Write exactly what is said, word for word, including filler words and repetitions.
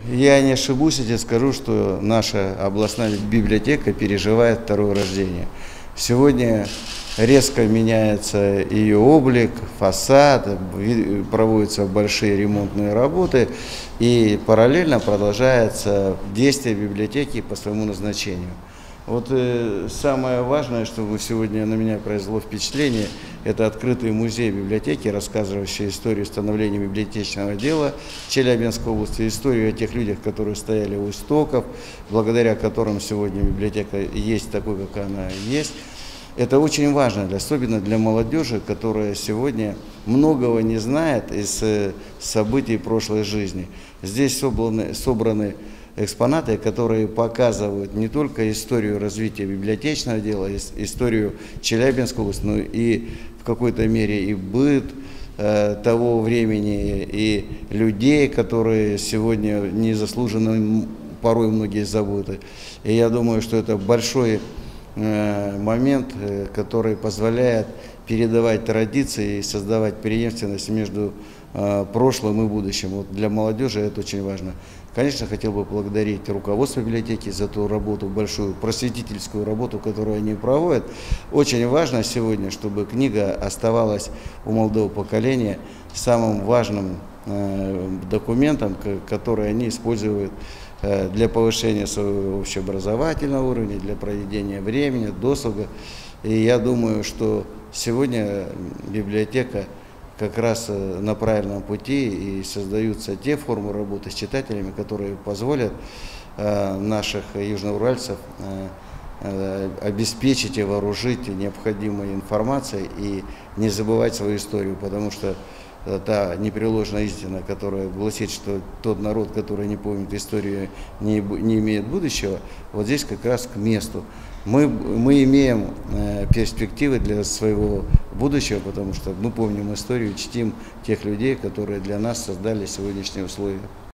Я не ошибусь, если скажу, что наша областная библиотека переживает второе рождение. Сегодня резко меняется ее облик, фасад, проводятся большие ремонтные работы и параллельно продолжается действие библиотеки по своему назначению. Вот э, самое важное, что сегодня на меня произвело впечатление, это открытый музей библиотеки, рассказывающий историю становления библиотечного дела Челябинской области, историю о тех людях, которые стояли у истоков, благодаря которым сегодня библиотека есть такой, как она есть. Это очень важно, особенно для молодежи, которая сегодня многого не знает из событий прошлой жизни. Здесь собраны, собраны экспонаты, которые показывают не только историю развития библиотечного дела, историю Челябинской области, но и в какой-то мере и быт э, того времени, и людей, которые сегодня незаслуженно порой многие забыты. И я думаю, что это большой э, момент, э, который позволяет передавать традиции и создавать преемственность между э, прошлым и будущим. Вот для молодежи это очень важно. Конечно, хотел бы поблагодарить руководство библиотеки за ту работу, большую просветительскую работу, которую они проводят. Очень важно сегодня, чтобы книга оставалась у молодого поколения самым важным э, документом, который они используют э, для повышения своего общеобразовательного уровня, для проведения времени, досуга. И я думаю, что сегодня библиотека как раз на правильном пути и создаются те формы работы с читателями, которые позволят э, наших южноуральцев э, э, обеспечить и вооружить необходимой информацией и не забывать свою историю, потому что э, та непреложная истина, которая гласит, что тот народ, который не помнит историю, не, не имеет будущего, вот здесь как раз к месту. Мы, мы имеем э, перспективы для своего будущего, потому что мы помним историю, чтим тех людей, которые для нас создали сегодняшние условия.